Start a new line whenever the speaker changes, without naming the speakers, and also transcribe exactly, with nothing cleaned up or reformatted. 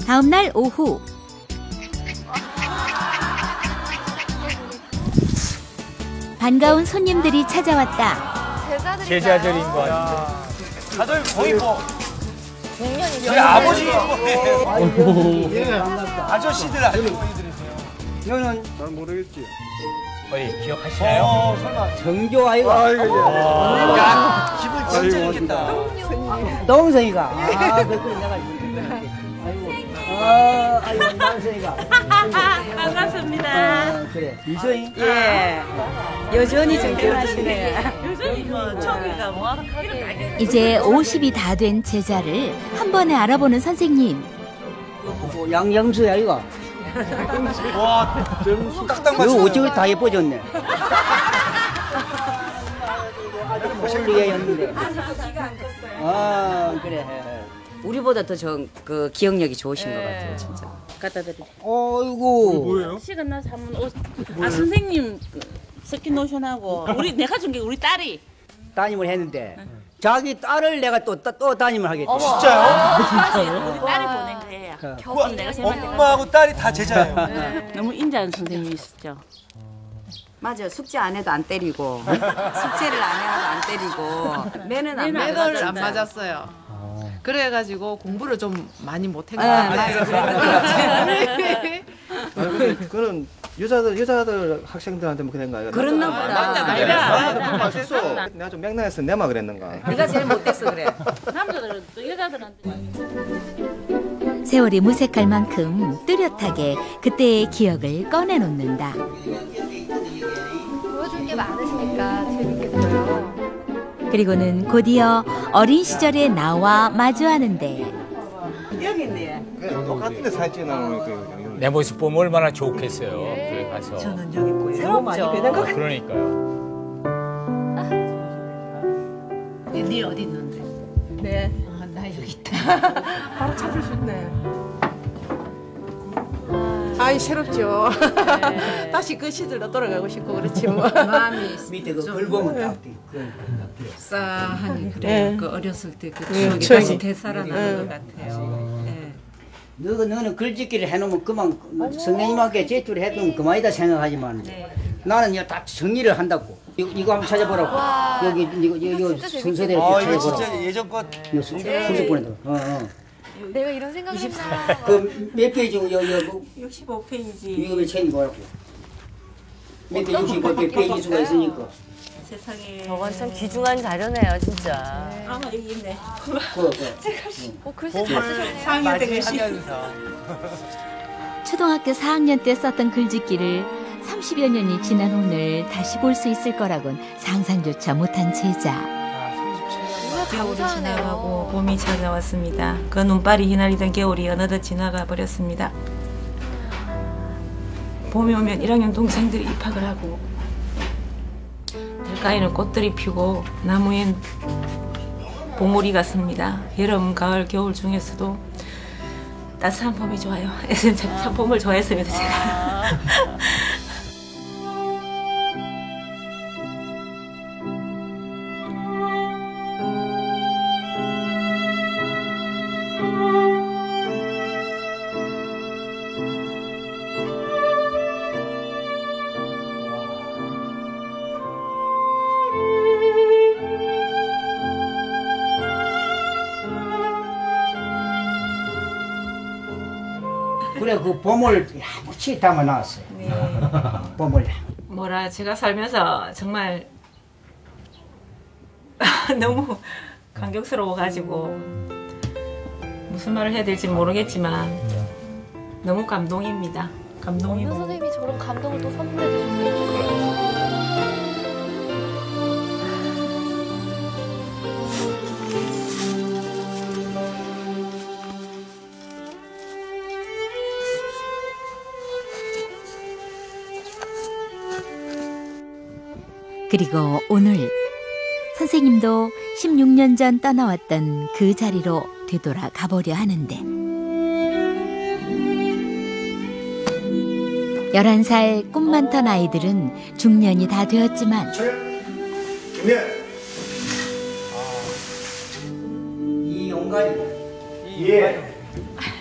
다음 날 오후. 반가운 손님들이 찾아왔다.
제자들인 거 같아요.
다들 거의 뭐
중년이죠.
저희 아버지 거예요.
예.
아저씨들 아주머니들이세요.
너는
잘 모르겠지.
어이 기억하시나요?
어, 설마.
정조 아이가.
아이고, 예.
야, 기분 진짜
아이고,
좋겠다.
동생이가. 아, 그래 내가 이렇게. 아이고. 아, 아이고, 동생이가.
반갑습니다.
아, 그래. 이서희?
예. 여전히 정정하시네요. 여전히 뭐 처음이가 뭐
이제 오십이 다 된 제자를 한 번에 알아보는 선생님.
뭐, 양영수 아이가.
와, 딱딱
이거
맞추네.
어쩌고 다 예뻐졌네. 홀리에였는데. 아, 그래.
우리보다 더 저 그 기억력이 좋으신 것 같아요, 진짜. 갖다 드릴게요.
어이구.
뭐예요?
시간 나서 한번 오. 아 선생님 스킨 노션하고 우리 내가 준 게 우리 딸이.
따님을 했는데 자기 딸을 내가 또, 또, 또 따님을 하겠지.
진짜요?
우리 딸이 보낸 거예요.
어.
겨우 내가 쌤한테
엄마하고 딸이 다 제자예요.
너무 인자한 선생님이시죠.
맞아요. 숙제 안 해도 안 때리고 숙제를 안 해도 안 때리고 매는 안
매너를
맞았어요.
안 맞았어요. 그래가지고 공부를 좀 많이 못한 것
네,
같아요.
아니, 그거는 여자들 여자들 학생들한테 뭐 그런 거야.
그랬나 보다.
남자들 맞았어. 내가 좀 맹랑해서 내만 그랬는가.
네가 제일 못됐어 그래.
남자들은 또 여자들한테.
세월이 무색할 만큼 뚜렷하게 그때의 기억을 꺼내놓는다.
보여줄 게 많으시니까 재밌겠어요.
그리고는 곧이어 어린 시절의 나와 마주하는데
여기 있네.
그 똑같은 데 사진 찍어놓으니까.
내 모습 보면 얼마나 좋겠어요. 저기 가서.
저는 여기 있고 새롭죠.
아, 그러니까요.
네 어디 있는데?
네.
아, 나 여기 있다.
바로 찾으셨네. 아이 새롭죠.
네.
다시 그 시절로 돌아가고 싶고 그렇지 뭐.
마음이
밑에 그 글보면 딱 돼.
싸하니 그래.
네.
그 어렸을 때그
네,
추억이
추억이.
다시 되살아나는 것 같아요. 네.
너가 너는 글짓기를 해놓으면 그만 선생님한테 제출해두면 그만이다 생각하지만 나는 이거 다 정리를 한다고. 이거, 이거 한번 찾아보라고.
와,
여기 이거
이거
이거
진짜
순서대로
아, 이거
찾아보라고.
진짜 예전 것.
이거 순- 순서 보내줘. 어, 어.
내가 이런 생각했나.
그 몇 페이지고 여기 여기
육십오 페이지.
이거 왜 책임 뭐라고? 몇 페이지 육십오 페이지 수가 있으니까.
세상에.
저건 참 귀중한 자료네요, 진짜.
아 여기 있네.
그거 그거.
어, 글씨 잘 쓰셨네요.
상여 때 글씨.
초등학교 사 학년 때 썼던 글짓기를 삼십여 년이 지난 오늘 다시 볼 수 있을 거라곤 상상조차 못한 제자.
겨울이
감사하네요.
지나가고 봄이 찾아왔습니다. 그 눈발이 휘날리던 겨울이 어느덧 지나가 버렸습니다. 봄이 오면 일 학년 동생들이 입학을 하고 들가에는 꽃들이 피고 나무엔 봉우리가 씁니다. 여름, 가을, 겨울 중에서도 따스한 봄이 좋아요. 참, 참 봄을 좋아했습니다, 제가.
그래 그 봄을 야무치 담아 놨어요.
네.
봄을.
뭐라 제가 살면서 정말 너무 감격스러워가지고 무슨 말을 해야 될지 모르겠지만 너무 감동입니다.
어느
감동이고.
선생님이 저런 감동을 또 선물해 주셨어요.
그리고 오늘 선생님도 십육 년 전 떠나왔던 그 자리로 되돌아 가보려 하는데 열한 살 꿈 많던 아이들은 중년이 다 되었지만
이 용가리.
예.